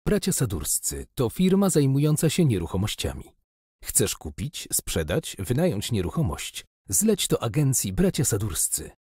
Bracia Sadurscy to firma zajmująca się nieruchomościami. Chcesz kupić, sprzedać, wynająć nieruchomość? Zleć to agencji Bracia Sadurscy.